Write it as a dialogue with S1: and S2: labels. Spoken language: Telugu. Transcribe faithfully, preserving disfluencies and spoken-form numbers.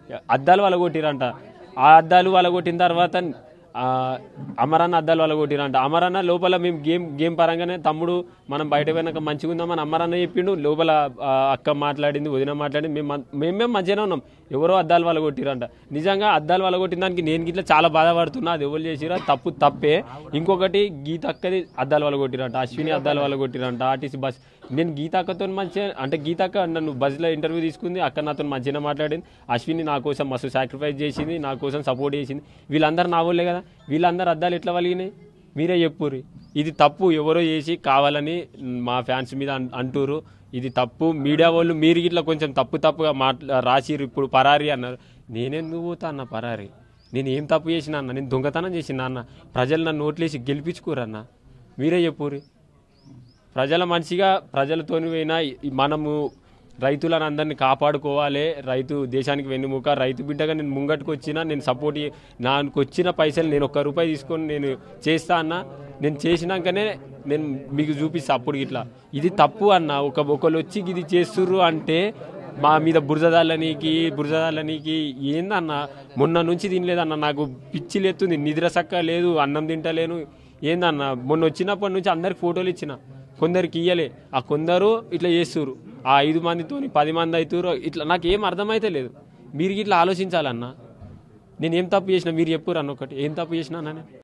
S1: అద్దాలు వలగొట్టిరంట. ఆ అద్దాలు వలగొట్టిన తర్వాత అమరన్న అద్దాలు వలగొట్టిరంట. అమరన్న లోపల మేము గేమ్ గేమ్ పరంగానే తమ్ముడు మనం బయట పోయినాక మంచిగా ఉందామని అమరన్న చెప్పిండు. లోపల అక్క మాట్లాడింది, వదిన మాట్లాడింది, మేము మేమేం మంచిగానే ఉన్నాం. ఎవరో అద్దాలు వలగొట్టిరంట. నిజంగా అద్దాలు వలగొట్టిన దానికి నేను గిట్లా చాలా బాధపడుతున్నా. అది ఎవరు చేసిరా తప్పు తప్పే. ఇంకొకటి గీత అక్కది అద్దాలు వలగొట్టిరంట, అశ్విని అద్దాలు వలగొట్టిరంట. ఆర్టీసీ బస్ నేను గీత అక్కతో మంచిగా అంటే గీత అక్క నన్ను బస్సులో ఇంటర్వ్యూ తీసుకుంది. అక్క నాతో మంచిగా మాట్లాడింది. అశ్విని నా కోసం మస్తు సాక్రిఫైస్ చేసింది, నా కోసం సపోర్ట్ చేసింది. వీళ్ళందరూ నా వాళ్ళే కదా. వీళ్ళందరూ అద్దాలు ఎట్లా వలిగినాయి మీరే చెప్పుర్రి. ఇది తప్పు ఎవరో చేసి కావాలని మా ఫ్యాన్స్ మీద అంటూరు. ఇది తప్పు. మీడియా వాళ్ళు మీరు ఇట్లా కొంచెం తప్పు తప్పుగా మాట్లా రాసిరు. ఇప్పుడు పరారి అన్నారు. నేనెందుకు పోతా అన్న పరారి? నేను ఏం తప్పు చేసిన అన్న? నేను దొంగతనం చేసిన అన్న? ప్రజలు నన్ను ఓట్లేసి గెలిపించుకోరన్న? మీరే చెప్పుర్రి. ప్రజల మనిషిగా ప్రజలతోని పోయినా మనము రైతులను అందరినీ కాపాడుకోవాలి. రైతు దేశానికి వెన్నుముక. రైతు బిడ్డగా నేను ముంగట్టుకు వచ్చినా నేను సపోర్ట్ నాకు వచ్చిన పైసలు నేను ఒక్క రూపాయి తీసుకొని నేను చేస్తా అన్న. నేను చేసినాకనే నేను మీకు చూపిస్తా అప్పుడు ఇట్లా. ఇది తప్పు అన్న. ఒక ఒకళ్ళు వచ్చి ఇది చేస్తుర్రు అంటే మా మీద బురదదాలనికి బురదదాలనికి ఏందన్న? మొన్న నుంచి తినలేదన్న. నాకు పిచ్చి లేస్తుంది, నిద్ర సక్క లేదు, అన్నం తింటలేను. ఏందన్న? మొన్న వచ్చినప్పటి నుంచి అందరికి ఫోటోలు ఇచ్చిన, కొందరికి ఇయ్యలే. ఆ కొందరు ఇట్లా చేస్తుర్రు. ఆ ఐదు మందితో పది మంది అవుతారు. ఇట్లా నాకు ఏం అర్థమైతే లేదు. మీరు ఇట్లా ఆలోచించాలన్నా. నేను ఏం తప్పు చేసినా మీరు చెప్పుర్రు అన్న. ఒకటి ఏం తప్పు చేసినా అన్న?